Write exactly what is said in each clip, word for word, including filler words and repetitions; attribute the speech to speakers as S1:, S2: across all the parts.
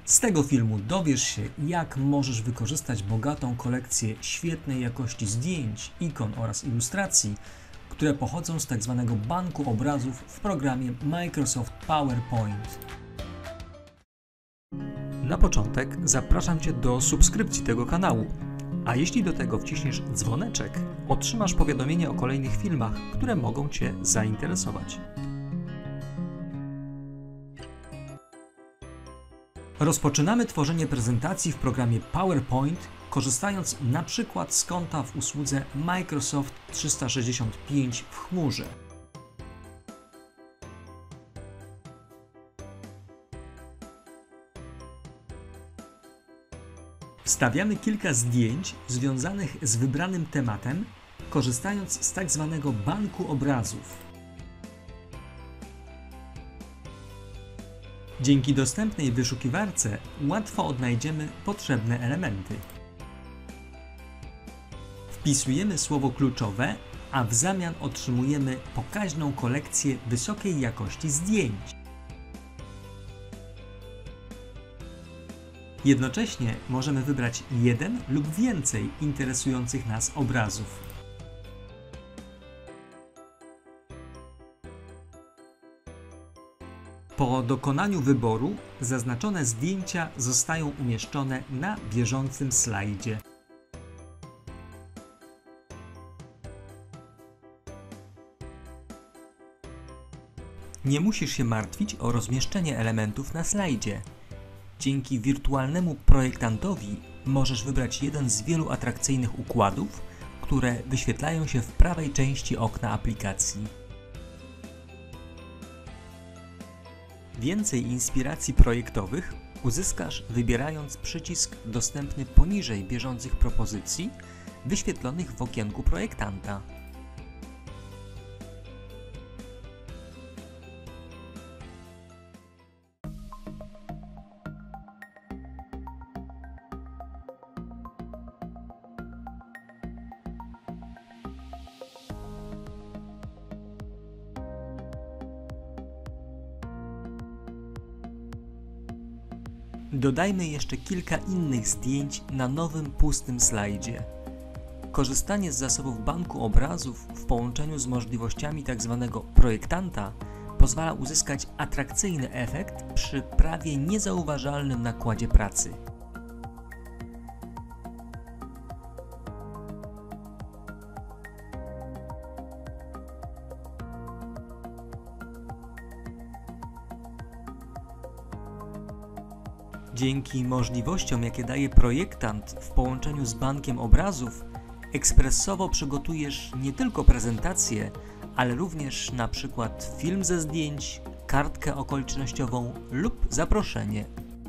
S1: Z tego filmu dowiesz się, jak możesz wykorzystać bogatą kolekcję świetnej jakości zdjęć, ikon oraz ilustracji, które pochodzą z tzw. banku obrazów w programie Microsoft PowerPoint. Na początek zapraszam Cię do subskrypcji tego kanału, a jeśli do tego wciśniesz dzwoneczek, otrzymasz powiadomienie o kolejnych filmach, które mogą Cię zainteresować. Rozpoczynamy tworzenie prezentacji w programie PowerPoint, korzystając na przykład z konta w usłudze Microsoft trzysta sześćdziesiąt pięć w chmurze. Wstawiamy kilka zdjęć związanych z wybranym tematem, korzystając z tak zwanego banku obrazów. Dzięki dostępnej wyszukiwarce łatwo odnajdziemy potrzebne elementy. Wpisujemy słowo kluczowe, a w zamian otrzymujemy pokaźną kolekcję wysokiej jakości zdjęć. Jednocześnie możemy wybrać jeden lub więcej interesujących nas obrazów. Po dokonaniu wyboru zaznaczone zdjęcia zostają umieszczone na bieżącym slajdzie. Nie musisz się martwić o rozmieszczenie elementów na slajdzie. Dzięki wirtualnemu projektantowi możesz wybrać jeden z wielu atrakcyjnych układów, które wyświetlają się w prawej części okna aplikacji. Więcej inspiracji projektowych uzyskasz, wybierając przycisk dostępny poniżej bieżących propozycji wyświetlonych w okienku projektanta. Dodajmy jeszcze kilka innych zdjęć na nowym pustym slajdzie. Korzystanie z zasobów banku obrazów w połączeniu z możliwościami tzw. projektanta pozwala uzyskać atrakcyjny efekt przy prawie niezauważalnym nakładzie pracy. Dzięki możliwościom, jakie daje projektant w połączeniu z bankiem obrazów, ekspresowo przygotujesz nie tylko prezentację, ale również na przykład film ze zdjęć, kartkę okolicznościową lub zaproszenie.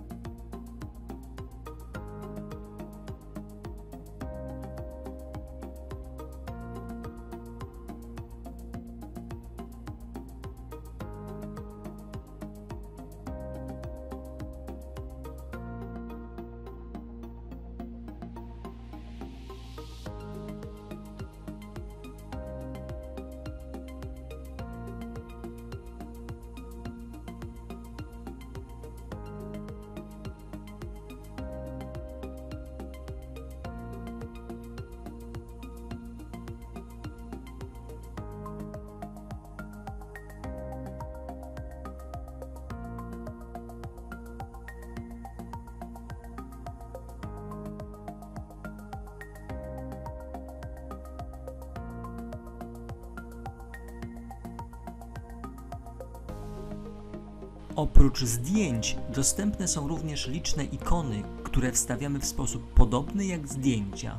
S1: Oprócz zdjęć dostępne są również liczne ikony, które wstawiamy w sposób podobny jak zdjęcia.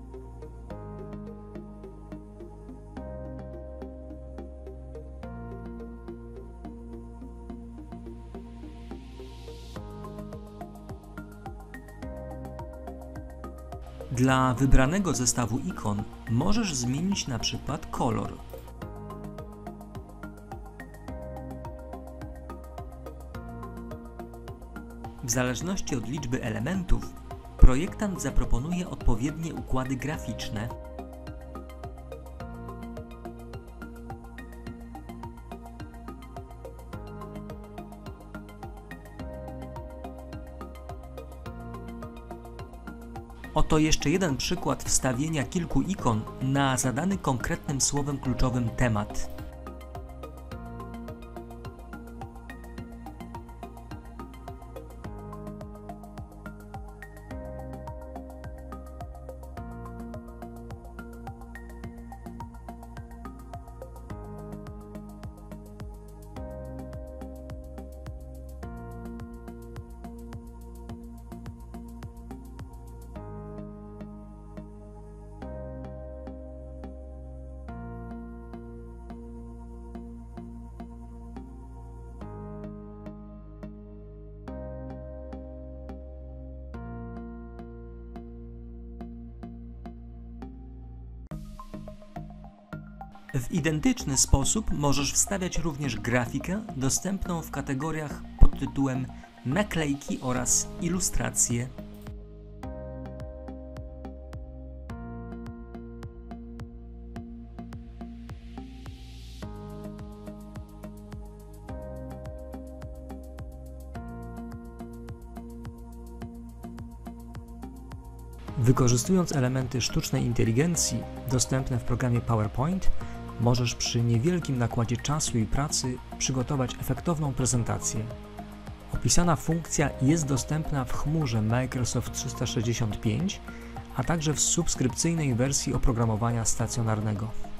S1: Dla wybranego zestawu ikon możesz zmienić na przykład kolor. W zależności od liczby elementów, projektant zaproponuje odpowiednie układy graficzne. Oto jeszcze jeden przykład wstawienia kilku ikon na zadany konkretnym słowem kluczowym temat. W identyczny sposób możesz wstawiać również grafikę dostępną w kategoriach pod tytułem naklejki oraz ilustracje. Wykorzystując elementy sztucznej inteligencji dostępne w programie PowerPoint, możesz przy niewielkim nakładzie czasu i pracy przygotować efektowną prezentację. Opisana funkcja jest dostępna w chmurze Microsoft trzysta sześćdziesiąt pięć, a także w subskrypcyjnej wersji oprogramowania stacjonarnego.